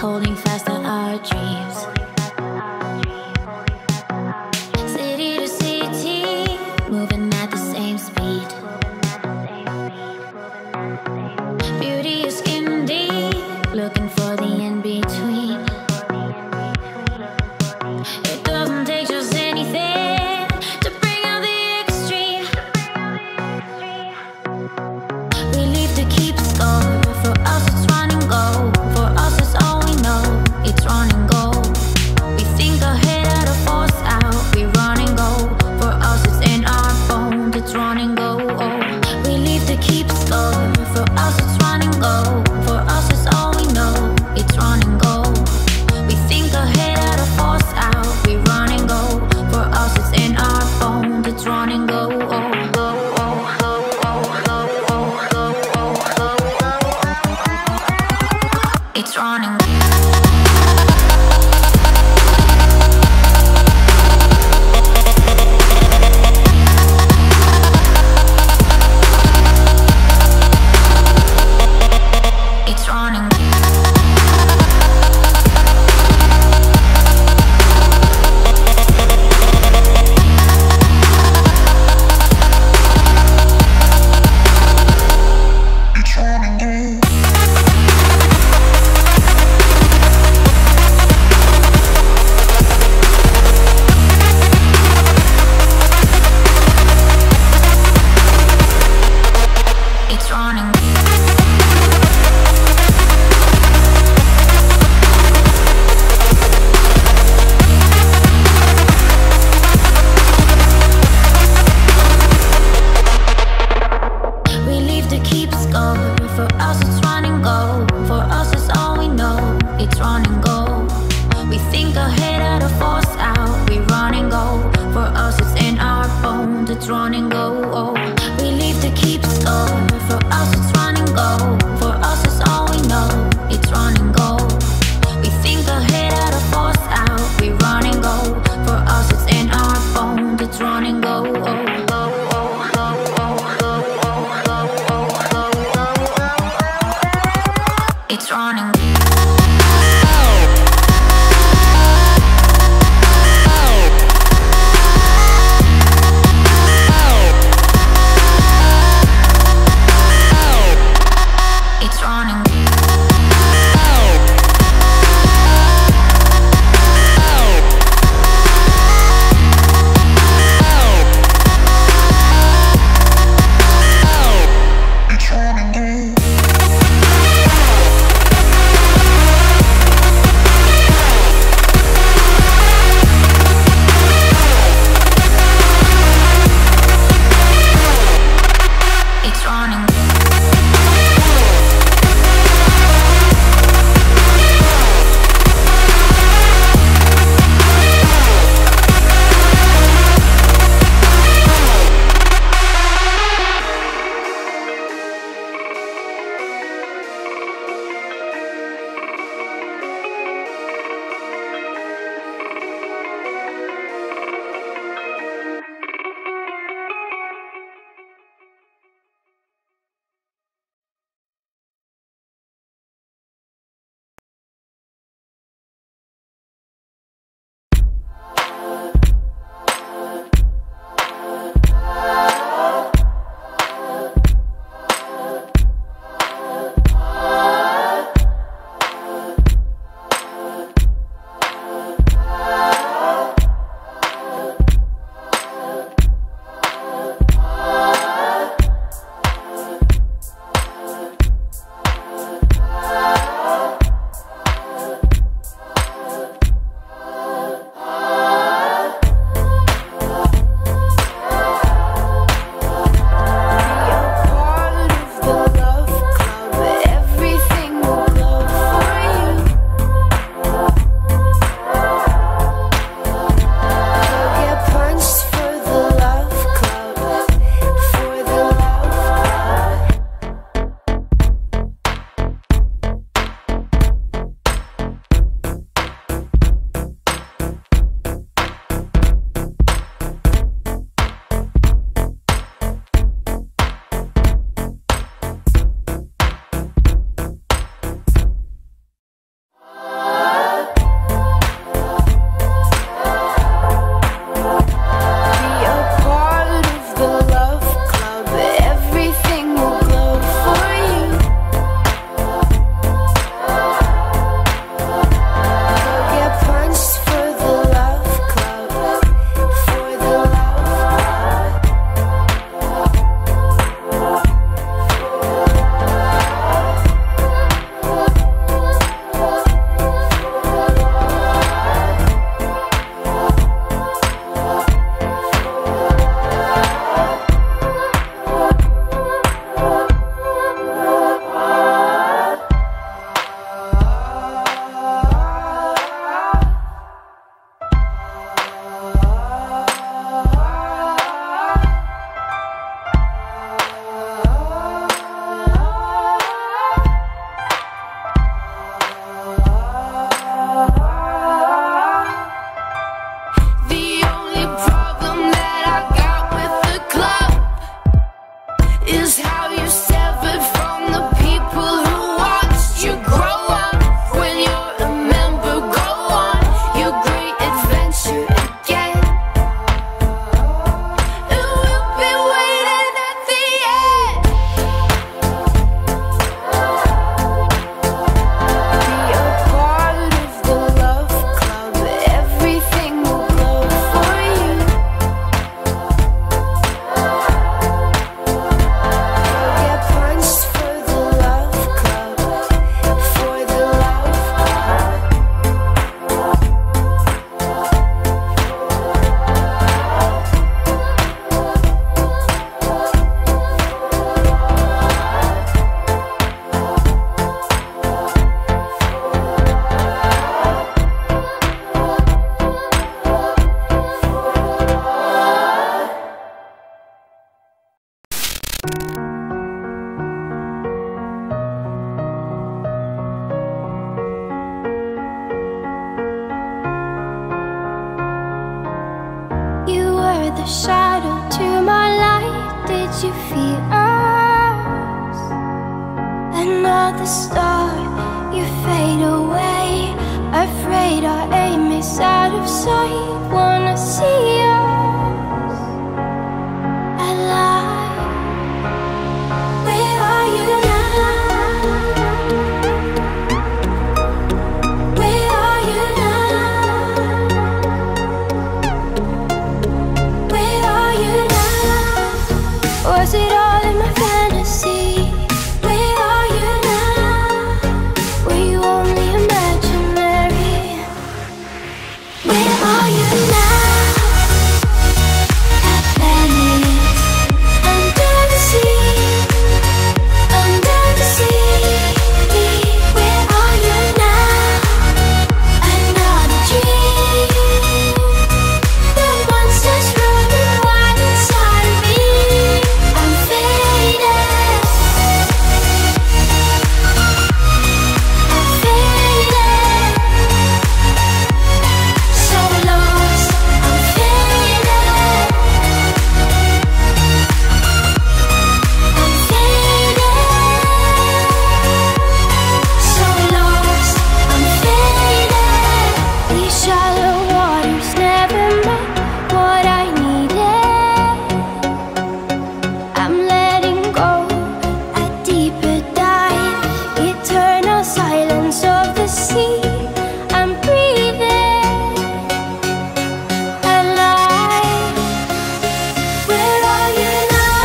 holding fast to our dreams. City to city, moving at the same speed. Beauty is skin deep, looking for the in-between. It doesn't take just anything to bring out the extreme. We leave to keep score. For us it's run and go. For us it's all we know. It's run and go. We think ahead out of force out. We run and go. For us it's in our bones. It's run and go. Oh. We leave to keep score. For us it's run and go. For us it's all we know. It's run and go. We think ahead out of force out. We run and go. For us it's in our bones. It's run and go. Oh. It's running. It's running. It's running. We leave to keep score. For us it's run and go. For us it's all we know. It's run and go. We think ahead out of force out. We run and go. For us it's in our bones. It's run and go. Oh. We leave to keep score. For us it's run and go. For us it's all we know. It's run and go. We think ahead out of force out. We run and go. For us it's in our bones. It's run and go. Oh. It's running. It's running. It's running. another shadow to my light. Did you feel us? Another star, you fade away. Afraid our aim is out of sight. Wanna see us alive. Where are you now? Where are you now? Where are you now? Was it all in my fantasy? Where are you now? Were you only imaginary? Where are you now? Atlantis, under the sea, under the sea. Where are you now? Another dream. The monsters running wild inside of me. I'm faded. I'm faded. So lost. I'm faded. I'm faded. So lost. I'm faded. These shallow waters never met what I needed. I'm letting go a deeper dive. Eternal silence of the sea. I'm breathing alive. Where are you now?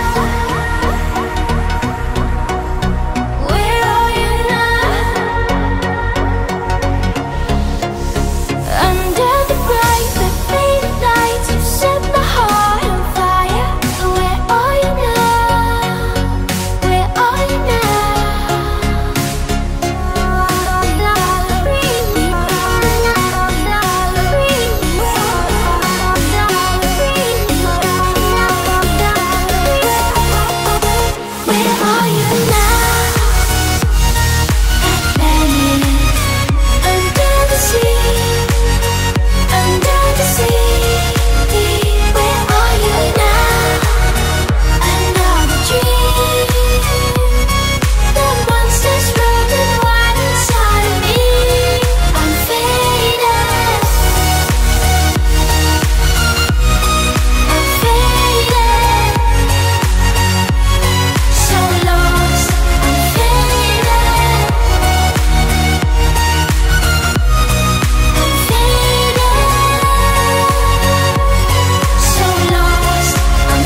Where are you now? Under the bright, the faded lights, you set my heart on fire. Where are you now? Where are you Where are you now? Atlantis, under the sea, under the sea. Where are you now? Another dream. The monsters running wild inside of me. I'm faded. I'm faded. So lost. I'm faded. I'm faded. So lost. I'm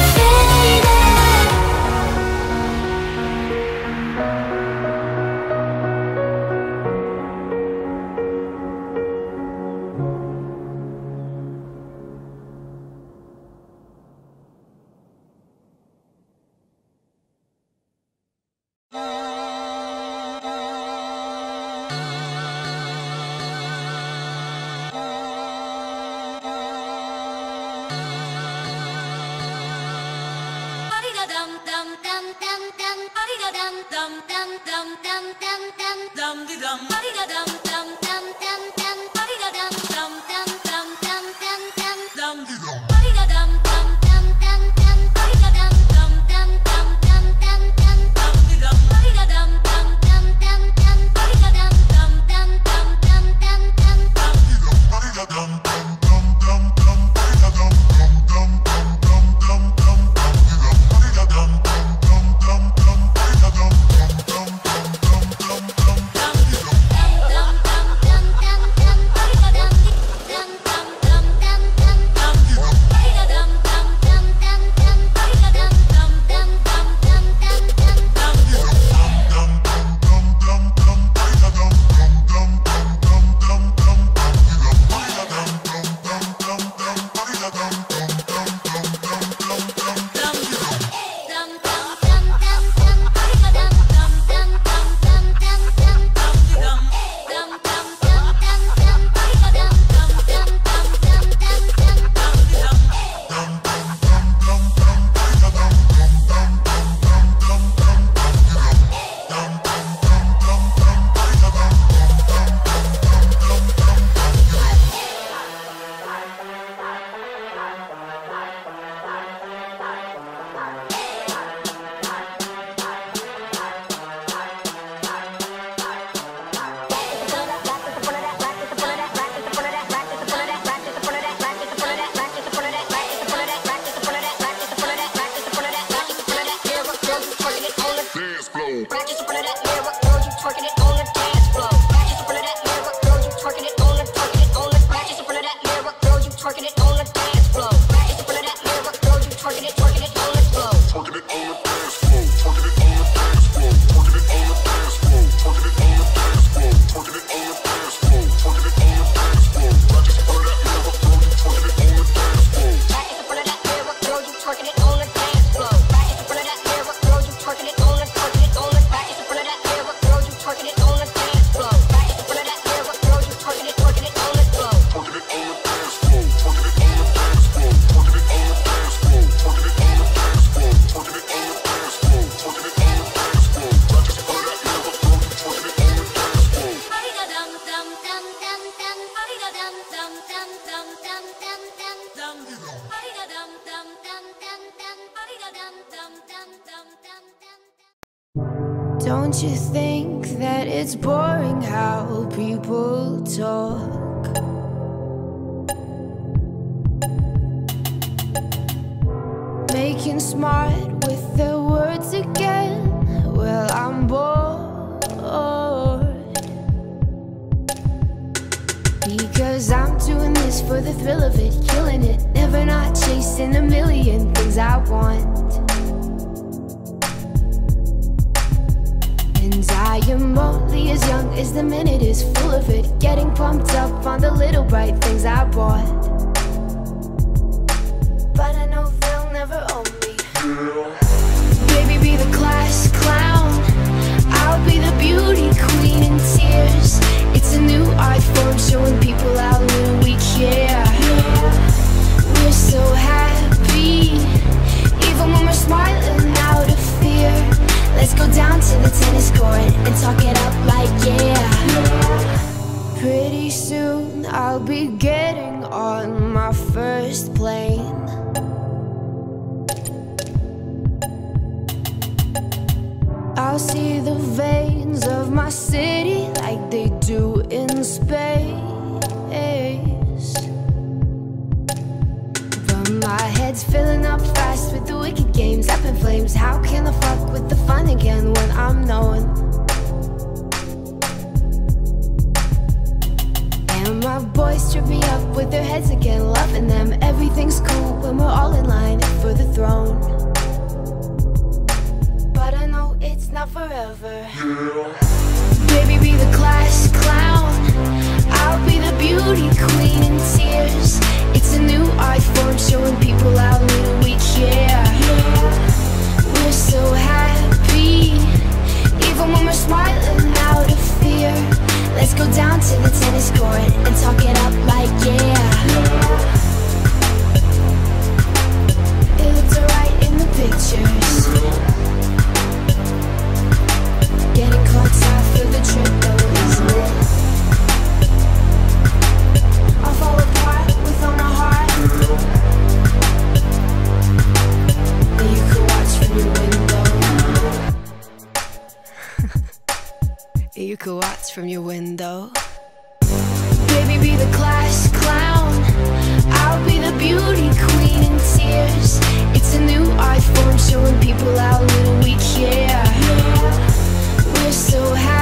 Don't you think that it's boring how people talk? Making smart with their words again. Well, I'm bored, because I'm doing this for the thrill of it, killing it, never not chasing a million things I want. And I am only as young as the minute is full of it, getting pumped up on the little bright things I bought. But I know they'll never own me. Baby, be the class clown, I'll be the beauty queen in tears. It's a new art form showing people how little we care. We're so happy, even when we're smiling out of fear. Let's go down to the tennis court and talk it up like yeah. Pretty soon I'll be getting on my first plane. I'll see the veins of my city like they do in space. But my head's filling up fast with the wicked games up in flames. How can I fuck with the fun again when I'm known? And my boys trip me up with their heads again, loving them. Everything's cool when we're all in line for the throne. But I know it's not forever. Baby, be the class clown, I'll be the beauty queen in tears. It's a new art form showing people how little we care. We're so happy, even when we're smiling out of fear. Let's go down to the tennis court and talk it up like yeah. It looked alright in the pictures. Getting caught out for the trip though, isn't it? I'll fall apart with all my heart. That you could watch from your window. You could watch from your window. Baby, be the class clown, I'll be the beauty queen in tears. It's a new art form showing people how little we care. We're so happy,